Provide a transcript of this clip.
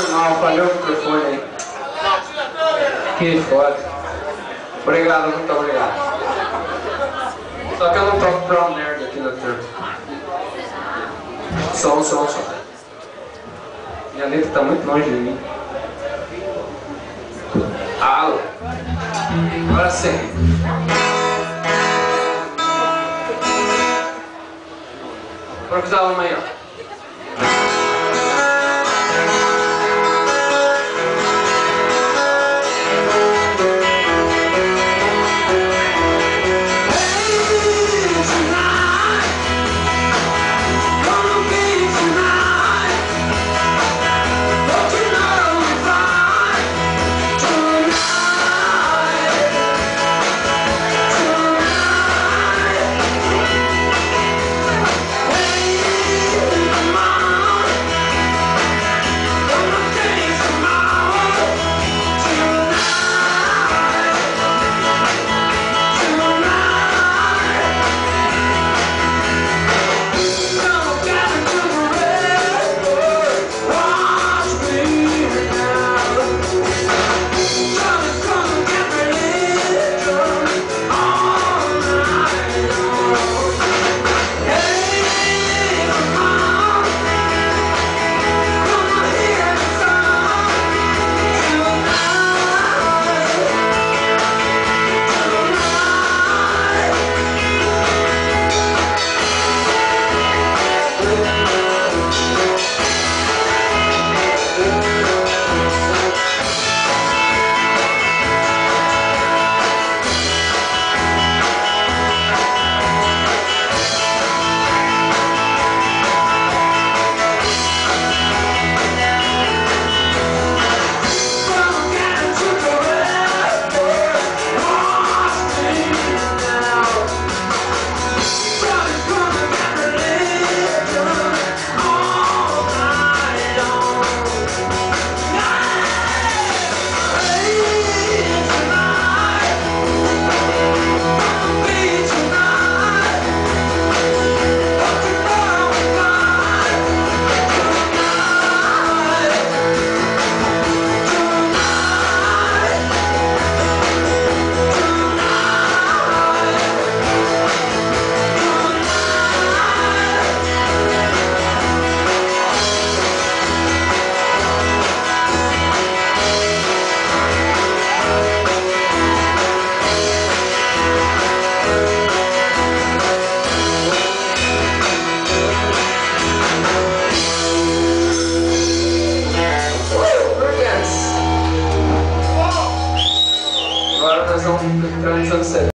mal, falhou o microfone aí. Que foda. Obrigado, muito obrigado. Só que eu não toco pra um nerd aqui na turma. Som. Minha letra tá muito longe de mim. Alô. Agora sim. Vou improvisar uma aí, ó. Agora nós vamos entrar no sunset.